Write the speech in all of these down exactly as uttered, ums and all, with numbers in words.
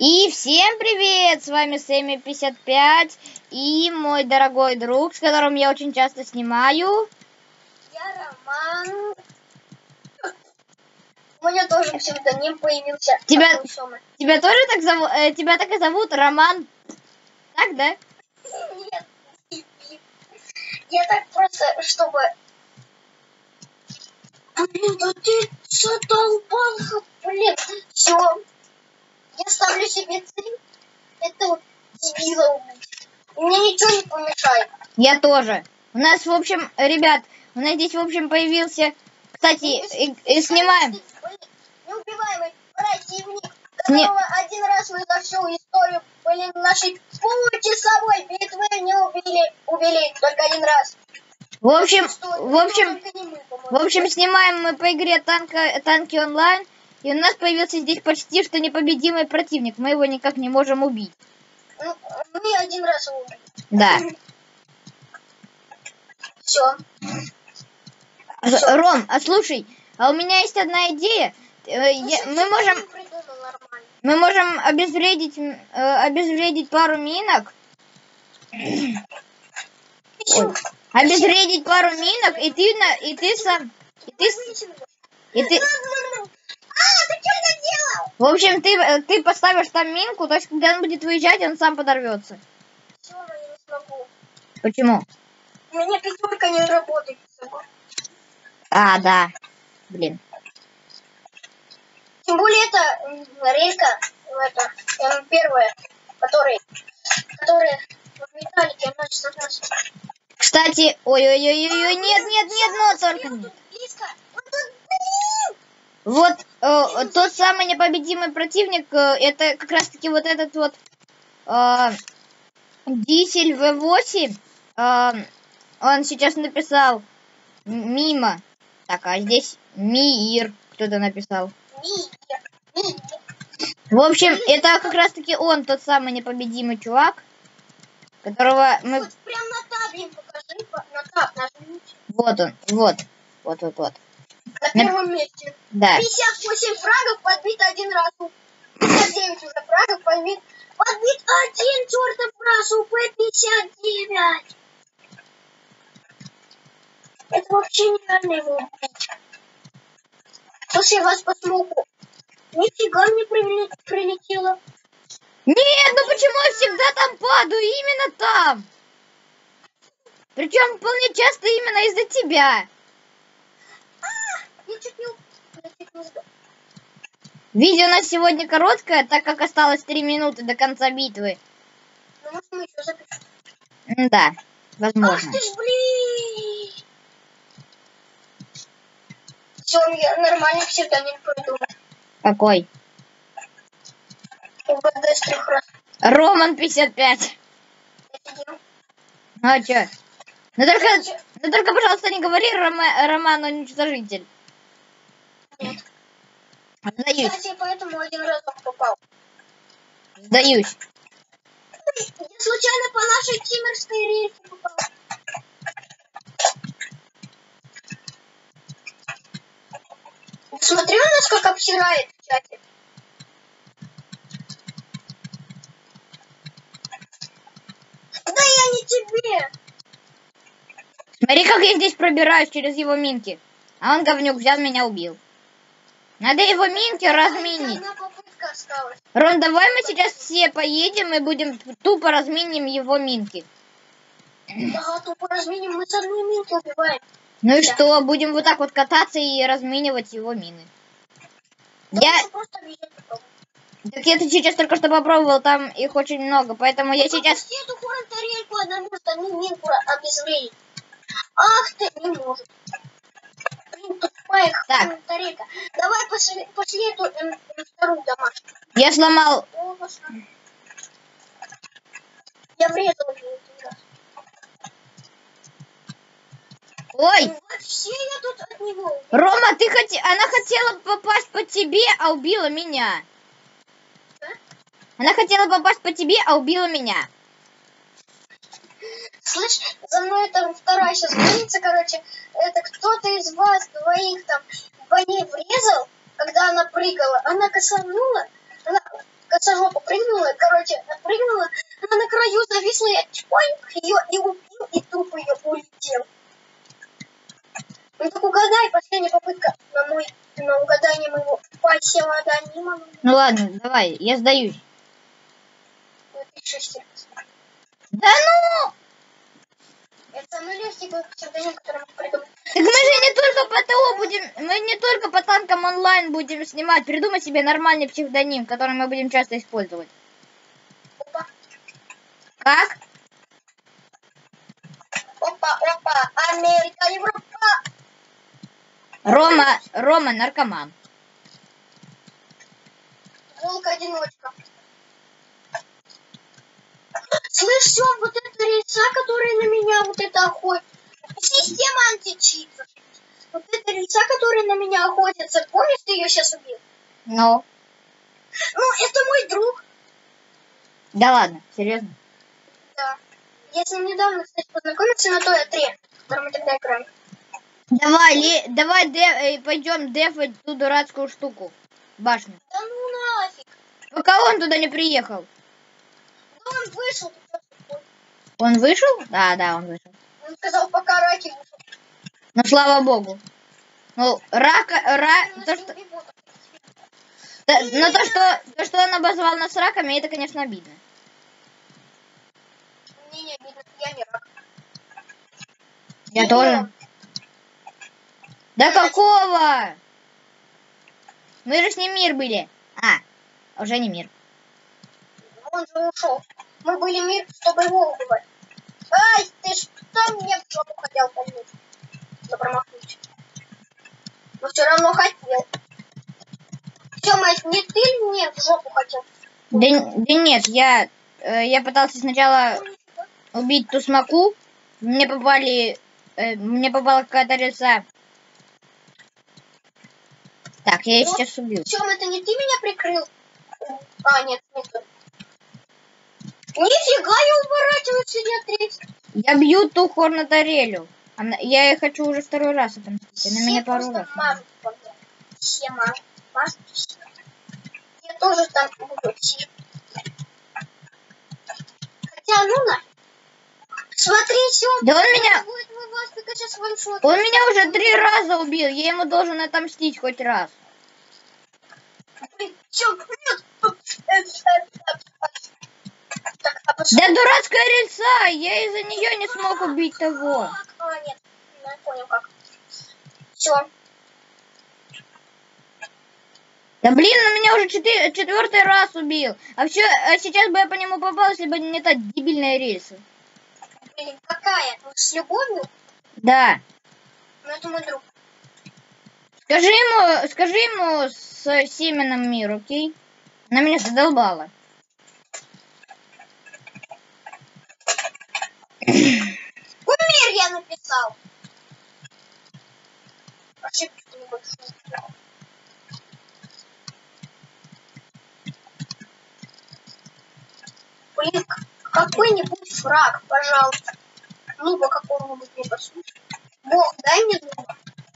И всем привет! С вами Сэмми пятьдесят пять и мой дорогой друг, с которым я очень часто снимаю. Я Роман. У меня тоже псевдоним появился. Тебя, тебя тоже так зовут? Э, тебя так и зовут Роман? Так, да? Нет. Я так просто, чтобы... Блин, да ты задолбал, блин. Все. Я ставлю себе цель. Это дебила убить. Мне ничего не помешает. Я тоже. У нас, в общем, ребят, у нас здесь, в общем, появился... Кстати, и, и снимаем... Неубиваемый противник, которого Сни... один раз мы за всю историю, блин, нашей получасовой битвы не убили. Убили только один раз. В общем, в общем, в общем, снимаем мы по игре танка, танки онлайн, и у нас появился здесь почти что непобедимый противник. Мы его никак не можем убить. Ну, мы один раз его убили. Да. Все. Ром, а слушай, а у меня есть одна идея. Я, мы можем, мы можем обезвредить, э, обезвредить пару минок. Ой. Обезвредить пару минок, и ты на, и ты сам, и ты, и ты. А, ты что наделал? В общем, ты, ты поставишь там минку, то есть когда он будет выезжать, он сам подорвется. Все, я не смогу. Почему? У меня пятерка не работает. А, да. Блин. Тем более это релька, это первая, которая, которая в металлике, она сейчас нас. Кстати, ой-ой-ой-ой, нет, нет, нет, но только нет. Вот э, тот самый непобедимый противник, э, это как раз-таки вот этот вот э, Дизель вэ восемь. Э, он сейчас написал мимо. Так, а здесь Мир кто-то написал. В общем, это как раз-таки он, тот самый непобедимый чувак, которого мы... Вот прям на табе покажи, на таб нажмите. Вот он, вот, вот, вот, вот. На первом на... месте. Да. пятьдесят восемь фрагов, подбит один раз. пятьдесят девять уже фрагов, подбит. Подбит один чертов раз, УП пятьдесят девять. Это вообще нереально его убить. Слушай, я вас по смоку. Нифига мне прилетело. Нет, ну почему я всегда там падаю? Именно там. Причем вполне часто именно из-за тебя. А, я чуть не... Я чуть не... Видео у нас сегодня короткое, так как осталось три минуты до конца битвы. Ну, может, мы еще запишем. Да, возможно. Ах ты ж, блин! Все, я нормальный псевдоним придумал. Какой? УБД с трех раз. Роман пятьдесят пять. Ну а чё? Ну только, ну только, пожалуйста, не говори Рома, Роман уничтожитель. Нет. Сдаюсь. Кстати, поэтому один раз он попал. Сдаюсь. Я случайно по нашей тиммерской рельсе попал. Смотри, у нас как обсирает в чате. Да я не тебе. Смотри, как я здесь пробираюсь через его минки. А он, говнюк, взял меня, убил. Надо его минки разминить. Одна попытка осталась. Рон, давай мы сейчас все поедем и будем тупо разминим его минки. Ага, тупо разминим, мы с одной минки убиваем. Ну и да. Что, будем вот так вот кататься и разминивать его мины. Да я... Так я сейчас только что попробовал, там их очень много, поэтому ну, я сейчас... Эту хорн-тарельку одному одну минку обезвредить. Ах ты, не может. Блин, тупая хорн-тарелька. Давай пошли, пошли эту эм, вторую домашнюю. Я сломал... О, я врезал ее один раз. Ой! Вообще я тут от него. Рома, ты хот... она хотела попасть по тебе, а убила меня. А? Она хотела попасть по тебе, а убила меня. Слышь, за мной это вторая сейчас гонится, короче. Это кто-то из вас двоих там по ней врезал, когда она прыгала. Она косанула, она косожопу, при зависла, я чпоинг ее и убил, и тупо ее улетел. Ну так угадай, последняя попытка на мой, на угадание моего псевдонима. Ну ладно, давай, я сдаюсь. Да ну! Это самый легкий был псевдоним, который мы придумали. Так мы же не только по ТО будем, мы не только по танкам онлайн будем снимать. Придумай себе нормальный псевдоним, который мы будем часто использовать. Опа. Как? Опа, опа, Америка, Европа. Рома, Рома, наркоман. Волк-одиночка. Слышь, все, вот это рельса, которая на меня, вот это охотится. Система античипов. Вот это рельса, которая на меня охотится. Помнишь, ты ее сейчас убил? Ну? Ну, это мой друг. Да ладно, серьезно? Да. Я с ним недавно, кстати, познакомился на той атре, в которой мы тогда играли. Давай, ли, давай деф, пойдем дефать ту дурацкую штуку. Башню. Да ну нафиг. Пока он туда не приехал. Да он вышел. Он вышел? Да, да, он вышел. Он сказал, пока раки вышел. Ну, слава богу. Ну, рака, ра, то, что, то, но то, что, то, что он обозвал нас раками, это, конечно, обидно. Мне не обидно, я не рак. Я тоже. Да какого? Мы же с ним мир были. А, уже не мир. Он же ушел. Мы были мир, чтобы его убивать. Ай, ты что мне в жопу хотел поймать? Да промахнуть. Но все равно хотел. Все, мать, не ты мне в жопу хотел? Да, да нет, я, э, я пытался сначала убить ту смоку. Мне попали, э, мне попала какая-то рельса. Так, я ее Вот. сейчас убью. Чем это не ты меня прикрыл? А, нет, не ты. Нифига, я уворачиваюсь и треть. Я бью ту хорнатарелю. Она, я ей хочу уже второй раз отомстить. Она меня пару раз. Мажут, все мажут. Мажут все. Я тоже там буду идти. Хотя, ну нафиг. Смотри, все. Да он меня... Будет вас, сейчас ваншот. Он меня уже три раза убил. Я ему должен отомстить хоть раз. Блин, чё? Нет. Так, а Да дурацкая рельса! Я из-за нее не смог убить того. А, нет. Я понял как. Все. Да блин, он меня уже четыре, четвертый раз убил. А все, а сейчас бы я по нему попал, если бы не та дебильная рельса. Блин, какая? Ну, с любовью? Да. Ну, это мой друг. Скажи ему, скажи ему с Семеном мир, окей? Она меня задолбала. Умер, я написал. Ошибку небольшую сделал. Блин, какой-нибудь фраг, пожалуйста. Ну, по какому-нибудь не послушай. Бог, дай мне друга.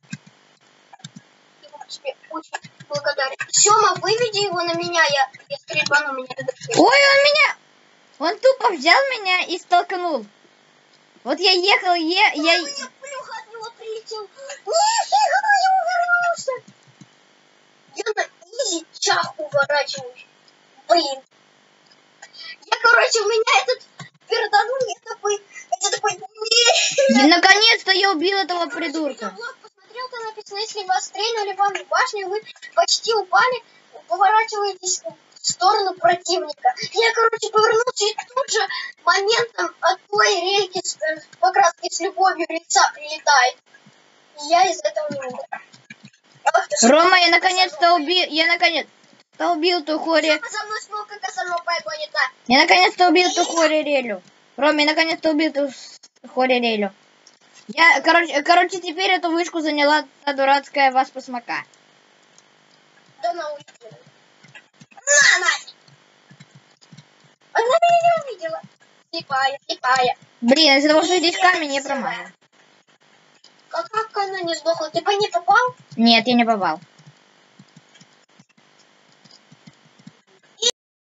Я буду тебе очень благодарен. Сёма, выведи его на меня, я, я стрельбану меня. Ой, он меня... Он тупо взял меня и столкнул. Вот я ехал, е... я... Я плюха от него прилетел. Нифига, я увернулся. Я на изи чах уворачиваюсь. Блин. Я, короче, у меня этот перданул, я такой, это такой, И наконец-то я убил этого придурка. Блог посмотрел, там написано, если вас стреляли вам в башню, вы почти упали, поворачиваетесь в сторону противника. Я, короче, повернулся, и тут же моментом от той рейки с э, покраской с любовью лица прилетает. И я из этого не могу. Ах, ты Рома, я наконец-то убил, я наконец-то убил ту хори. За мной смолка косолопая гонится. Я наконец-то убил ту хори-релю. Рома, я наконец-то убил ту хори-релю. Я, короче, короче, теперь эту вышку заняла та дурацкая васпа-смока. Да на улице. На, нафиг. Она меня не увидела. Слепая, слепая. Блин, из-за того, что здесь камень, я промазал. Как, как она не сдохла? Ты по ней попал? Нет, я не попал.